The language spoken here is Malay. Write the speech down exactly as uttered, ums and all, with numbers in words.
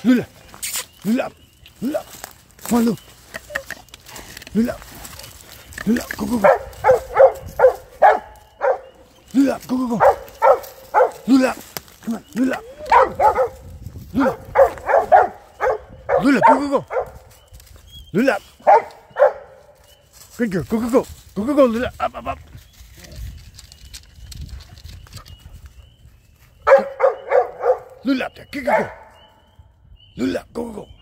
Lula. Lula. Lula. Come on, Lou. Lula. Lula. Go, go, go. Lula. Go, go, go. Lula. Come on, Lula. Lula. Lula. Go, go, go. Lula. Good girl. Go, go, go. Go, go, go. Lula. Up, up, up. Lula up there. Go, go, go. Lula. Go, go, go.